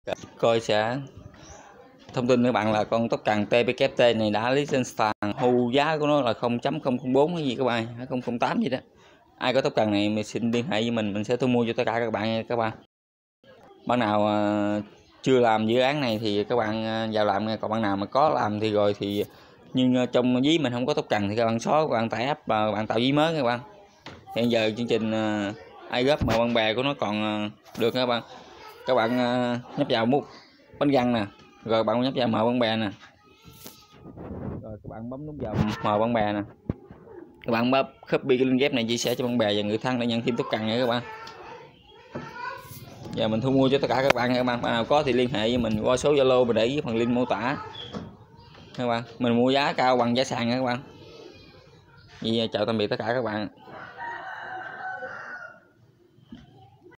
Coi sẽ thông tin với bạn là con tóc cần TPKT này đã lý trên sàn, hưu giá của nó là 0.004 cái gì các bạn, 008 gì đó. Ai có tóc cần này mình xin liên hệ với mình sẽ thu mua cho tất cả các bạn nha các bạn. Bạn nào chưa làm dự án này thì các bạn vào làm nha, còn bạn nào mà có làm thì rồi thì nhưng trong ví mình không có tóc cần thì các bạn xóa, các bạn tải app và bạn tạo ví mới các bạn. Hiện giờ chương trình iGop mà bạn bè của nó còn được các bạn. Các bạn nhấp vào mút bánh răng nè, rồi bạn nhấp vào mờ bạn bè nè, rồi các bạn bấm nút vào mờ bạn bè nè, các bạn bấm copy cái link ghép này chia sẻ cho bạn bè và người thân để nhận thêm tóc cần nha các bạn. Giờ mình thu mua cho tất cả các bạn nha các bạn. Bạn nào có thì liên hệ với mình qua số Zalo mình để với phần link mô tả các bạn. Mình mua giá cao bằng giá sàn nha các bạn. Vậy chào tạm biệt tất cả các bạn.